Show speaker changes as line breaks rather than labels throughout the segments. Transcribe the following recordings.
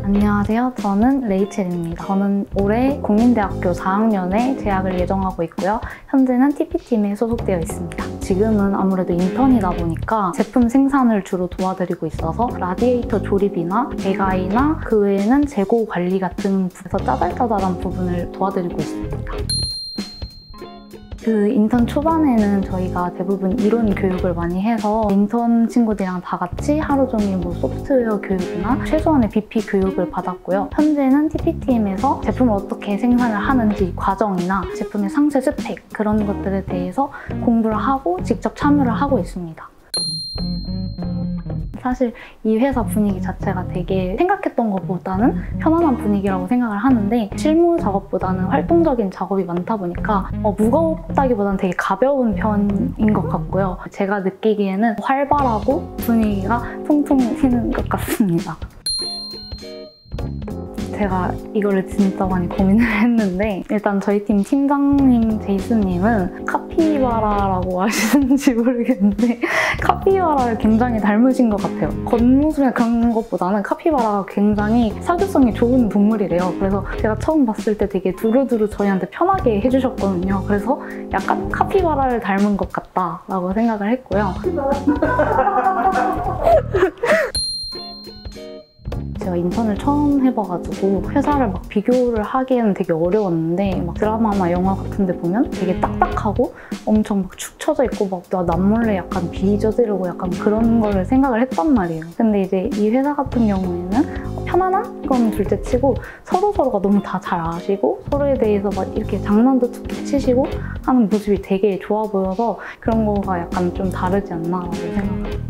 안녕하세요. 저는 레이첼입니다. 저는 올해 국민대학교 4학년에 재학을 예정하고 있고요. 현재는 TP팀에 소속되어 있습니다. 지금은 아무래도 인턴이다 보니까 제품 생산을 주로 도와드리고 있어서 라디에이터 조립이나 배가이나 그 외에는 재고 관리 같은 부분에서 짜잘짜잘한 부분을 도와드리고 있습니다. 그 인턴 초반에는 저희가 대부분 이론 교육을 많이 해서 인턴 친구들이랑 다 같이 하루 종일 소프트웨어 교육이나 최소한의 BP 교육을 받았고요. 현재는 TP팀에서 제품을 어떻게 생산을 하는지 과정이나 제품의 상세 스펙 그런 것들에 대해서 공부를 하고 직접 참여를 하고 있습니다. 사실 이 회사 분위기 자체가 되게 생각했던 것보다는 편안한 분위기라고 생각을 하는데 실무 작업보다는 활동적인 작업이 많다 보니까 무겁다기보다는 되게 가벼운 편인 것 같고요. 제가 느끼기에는 활발하고 분위기가 통통 튀는 것 같습니다. 제가 이거를 진짜 많이 고민을 했는데 일단 저희 팀 팀장님 제이슨님은 카피바라라고 아시는지 모르겠는데 카피바라를 굉장히 닮으신 것 같아요. 겉모습이나 그런 것보다는 카피바라가 굉장히 사교성이 좋은 동물이래요. 그래서 제가 처음 봤을 때 되게 두루두루 저희한테 편하게 해주셨거든요. 그래서 약간 카피바라를 닮은 것 같다라고 생각을 했고요. 제가 인턴을 처음 해봐가지고 회사를 막 비교를 하기에는 되게 어려웠는데 막 드라마나 영화 같은 데 보면 되게 딱딱하고 엄청 막 축 처져 있고 막 남몰래 약간 비저지르고 약간 그런 거를 생각을 했단 말이에요. 근데 이제 이 회사 같은 경우에는 편안한 건 둘째 치고 서로가 너무 다 잘 아시고 서로에 대해서 막 이렇게 장난도 툭툭 치시고 하는 모습이 되게 좋아 보여서 그런 거가 약간 좀 다르지 않나라고 생각합니다.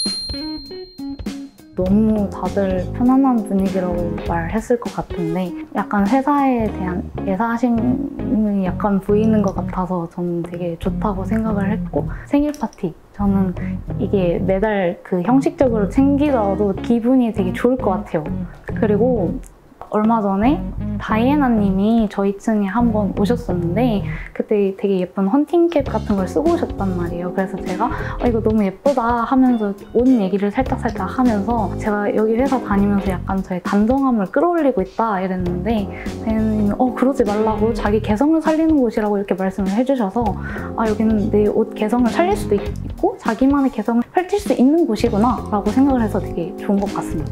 너무 다들 편안한 분위기라고 말했을 것 같은데 약간 회사에 대한 애사심이 약간 보이는 것 같아서 저는 되게 좋다고 생각을 했고 생일 파티 저는 이게 매달 그 형식적으로 챙기더라도 기분이 되게 좋을 것 같아요. 그리고 얼마 전에 다이애나 님이 저희 층에 한번 오셨었는데 그때 되게 예쁜 헌팅캡 같은 걸 쓰고 오셨단 말이에요. 그래서 제가 이거 너무 예쁘다 하면서 옷 얘기를 살짝 하면서 제가 여기 회사 다니면서 약간 저의 단정함을 끌어올리고 있다 이랬는데 다이애나 님이 그러지 말라고 자기 개성을 살리는 곳이라고 이렇게 말씀을 해주셔서 여기는 내 옷 개성을 살릴 수도 있고 자기만의 개성을 펼칠 수 있는 곳이구나 라고 생각을 해서 되게 좋은 것 같습니다.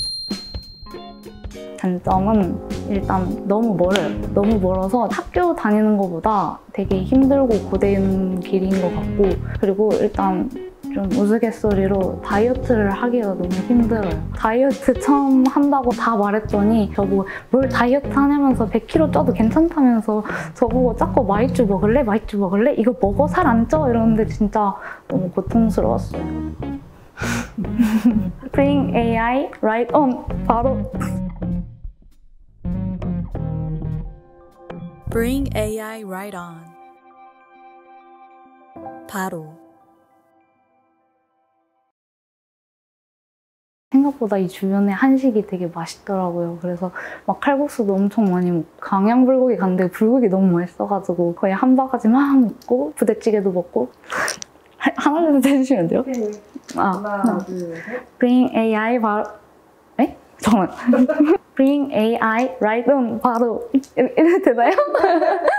단점은 일단 너무 멀어요. 너무 멀어서 학교 다니는 것보다 되게 힘들고 고된 길인 것 같고 그리고 일단 좀 우스갯소리로 다이어트를 하기가 너무 힘들어요. 다이어트 처음 한다고 다 말했더니 저보고 뭘 다이어트 하냐면서 100kg 쪄도 괜찮다면서 저보고 자꾸 마이쮸 먹을래? 마이쮸 먹을래? 이거 먹어 살 안 쪄? 이러는데 진짜 너무 고통스러웠어요. Bring AI right on! 바로!
Bring AI right on. 바로.
생각보다 이 주변에 한식이 되게 맛있더라고요. 그래서 막 칼국수도 엄청 많이 먹고 강양불고기 갔는데 불고기 너무 맛있어가지고 거의 한 바가지 막 먹고 부대찌개도 먹고 하나 둘 셋 해주시면 돼요?
오케이. 하나 둘 셋.
Bring AI 바로 잠깐만 Bring AI right on 바로 이래도 되나요?